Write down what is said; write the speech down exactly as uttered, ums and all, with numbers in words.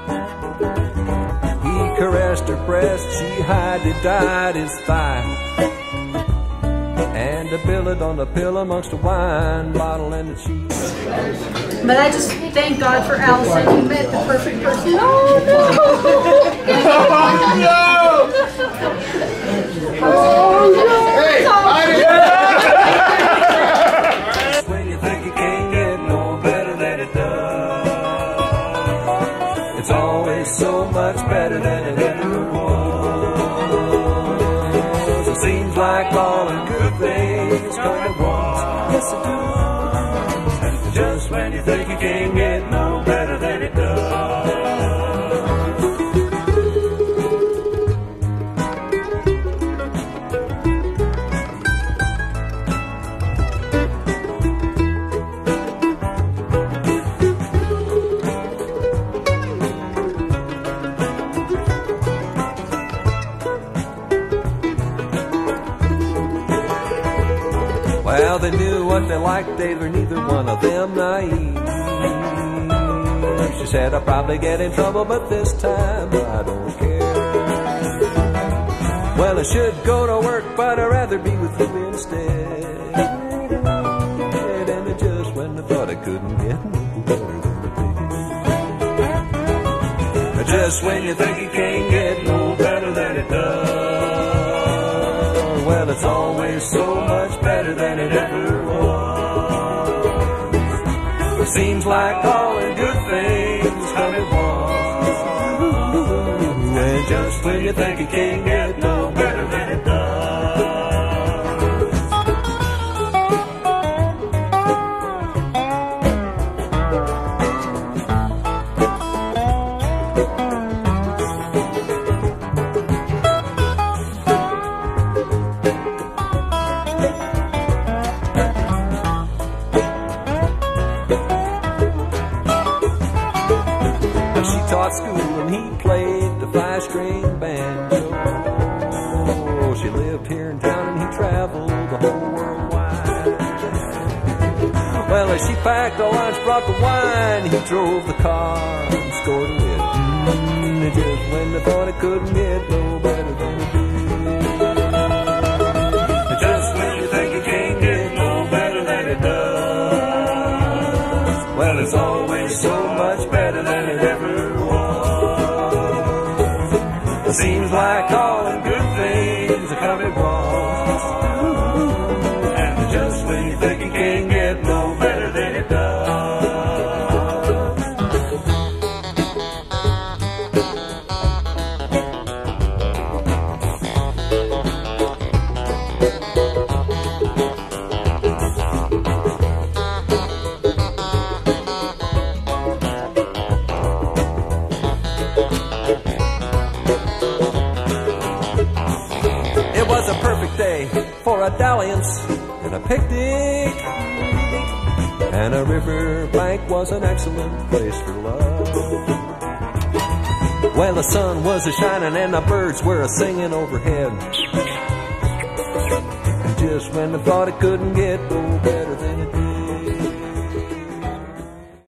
He caressed her breast, she high-died his thigh, and a billet on the pillow amongst a wine bottle and the cheese. But I just thank God for Alison. You met the perfect person. Oh no! Oh no! Hey, when you think you can't get no better than it does, it's always so much better than it ever was. It seems like all the good things come at once. Yes, it does. Just when you think you can't get no better than it does. Well, they knew what they liked, they were neither one of them naive. She said, I'll probably get in trouble, but this time I don't care. Well, I should go to work, but I'd rather be with you instead. And it just when I thought I couldn't get no better than it did. Just when you think you can't get no better than it does, well, it's always so much better than it ever was. It seems like all the good things come at once. And just when you think you can't get no better than it does. Taught school and he played the five-string banjo. She lived here in town and he traveled the whole world wide. Well, as she packed the lunch, brought the wine, he drove the car and scored a win. Mm, just when they thought it couldn't get no better than it did. Just when you think it can't get no better than it does, well, it's always so much better than it ever was. It seems like all the good things are coming once. And just when you think you can't get no better than it does. Day for a dalliance and a picnic, and a river bank was an excellent place for love. Well, the sun was a-shining and the birds were a-singing overhead, and just when I thought it couldn't get no better than it did,